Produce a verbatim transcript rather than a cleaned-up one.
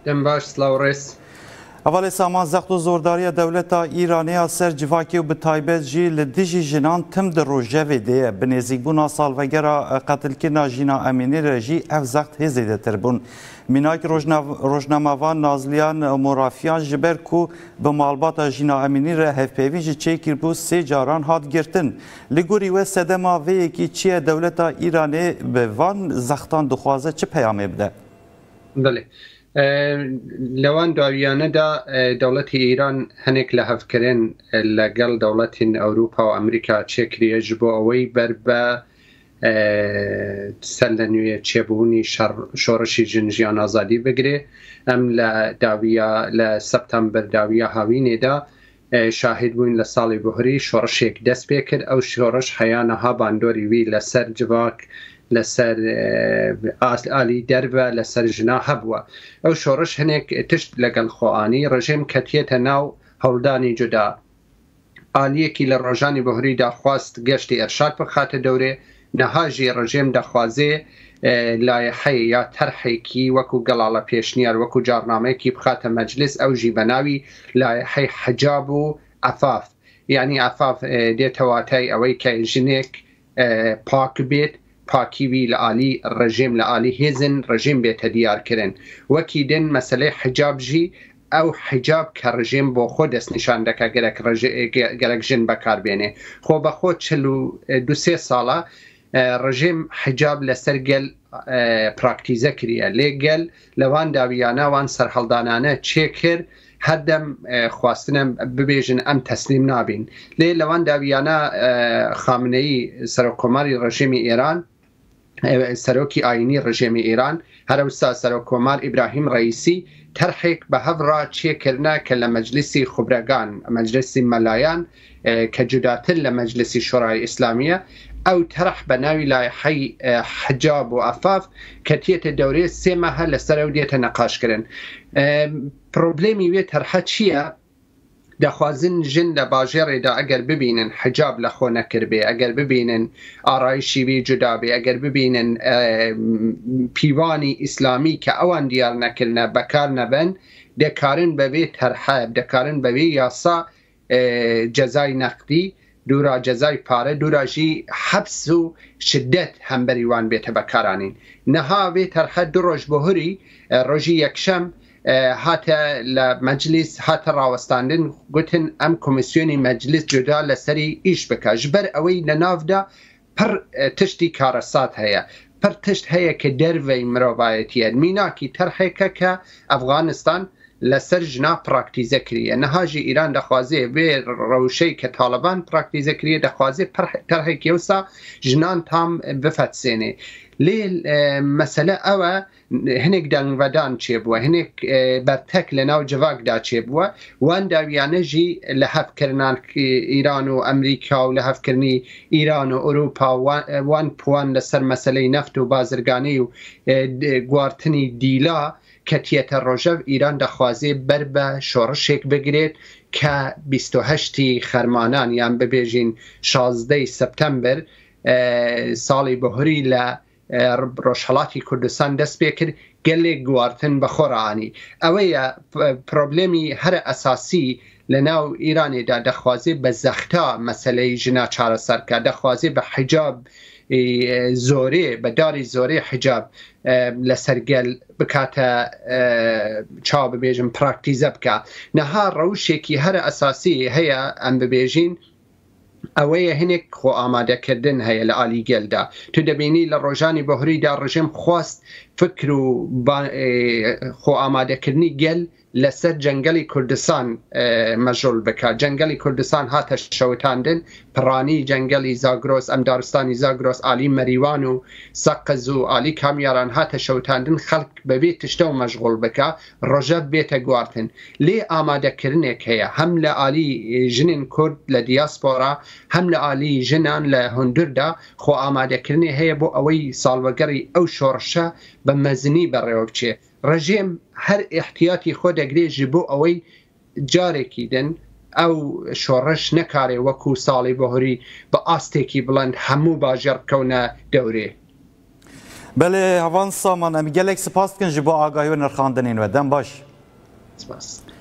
دم باش سلاورس اول سامان زخت و زورداری دولت ایرانی سر جواکی و به تایبت جی لدیجی جنان تم در روژه ویده به نزیکبونا سالوگر قتل کنا جینا امینی رجی اف زخت هزیده تربون میناک روشناموان نازلیان مرافیان جبر کو به مالبات جینا امینی ره هفپیوی جی چه کربو سه جاران هات گرتن لگوری و سدما وی یکی چیه دولت ایرانی به وان زختان دخوازه چه پیامه بده؟ بله لوان داویانه دا دولت ایران هنک لحفکرین لگل دولت اوروپا و امریکا چکریه جبو اوی بر با سلنوی چبونی شورشی جنجیان آزادی بگره ام لداویا لسپتامبر داویا هاوینه دا شاهد بوین لسالی بحری شورش یک دست بکر او شورش حیانه ها باندوری وی لسر جواک لسر آلی دربه لسر جنا هبوه او شورش هنک تشت لگل خوانی رژیم کتیت ناو هولدانی جدا آلیه کی لرژانی بحری دا خواست گشتی ارشاد بخات دوره نهاجی رژیم دا خوازه لایحه یا طرحی کی وکو گلاله پیشنیار وکو جارنامه کی بخات مجلس او جیبناوی لایحه حجاب و عفاف یعنی عفاف دی تواتای اوی که جنک پاک بیت پاکی وی لعالی رژیم لعالی هزن رژیم بیت دیار کرن وکی دن مسئله حجاب جی او حجاب که رژیم با خود است نشان دکه گرک جن بکار بینه خو با خود چلو دو سه ساله رژیم حجاب لسر گل پراکتیزه کریه لی گل لوان داویانه وان سرحلدانانه چه کر هردم خواستنم ببیجن ام تسلیم نابین لی لوان داویانه خامنه‌ای سرکماری رژیم ایران سروکی آینی رژیم ایران هر وستا سرکمار ابراهیم رئیسی ترحیک به هفرا چه کرنا که لمجلسی خبرگان مجلسی ملایان که جداتر لمجلسی شورای اسلامیه او طرح بناوی لایحه حجاب و عفاف کتیت دوره سه ماه لسر ودیت نقاش کرن پروبلیمی وی طرحه چیه دخوازن جن لباجر دا اگر ببینن حجاب لخو نکربه اگر ببینن آرایشی بی جدابه اگر ببینن پیوانی اسلامی که اوان دیار نکرنه بکار نبن دکارن ببی طرحه دکارن ببی یاسا جزای نقدی دورا جزای پاره دورا جی حبس و شدت هم بریوان بیت بکارانین نها بی طرحه دو روش بهری روژی یکشم هاتا لمجلس هاتا راوستاندن گوتن ام کمیسیونی مجلس جدا لسری ایش بکا جبر اوی لناف دا پر تشتی کارسات هیا پر تشت هیا که دروی مروبایتیه میناکی ترحیکه که افغانستان لسر جنا پراکتیزه کریه نهاجی ایران دخوازه به روشی که طالبان پراکتیزه کریه دخوازه ترحیکی وسا جنان تام بفت سینه لی مسئله اوه هنک دنگ ودان چه بوه هنک برتک لناو جواک دا چه بوه وان داویانه جی لحف کرنان ایران و امریکا و لحف کرنی ایران و اروپا وان پوان لسر مسئله نفت و بازرگانی و گوارتنی دیلا کتیت روژو ایران دخوازه بر به شورشک بگیرید که بیست و هشت خرمانان یعنی ببیجین شازده سپتامبر سالی بهری ل روشحالاتی کردستان دست بکر گلی گوارتن بخورانی اوه پروبلمی هر اساسی لناو ایرانی دا دخوازه به زختا مسئله جنا چاره سر که دخوازه به حجاب زوره به داری زوره حجاب لسرگل بکاتا چا ببیجن پراکتیزه بکا نها روشی که هر اساسی هیا ام ببیجین اوه هنک خو آماده کردن هیا لعالی گل دا تو دبینی لروجانی بحری دا رژیم خواست فکر و خو آماده کردنی گل لسر جنگلی کردستان مجرول بکا جنگلی کردستان هات شوتاندن پرانی جنگلی زاگروس امدارستانی زاگروس آلی مریوانو سقز و آلی کامیاران هات شوتاندن خلق ببیت تشتو مشغول بکا رجب بیت گوارتن لی آماده کرنه که هم لآلی جنین کرد لدیاسپورا هم لآلی جنان لهندردا خو آماده کرنه هی بو اوی سالوگری او شورشه بمزنی بروبچه رژیم هر احتیاطی خود اگری جبو اوی جاره کیدن او شورش نکاره وکو سالی بهری با آسته کی بلند همو باجر کونه دوره بله هوان سامان امی گلک سپاس کن جبو آگاهی و نرخاندنین و دم باش سپاس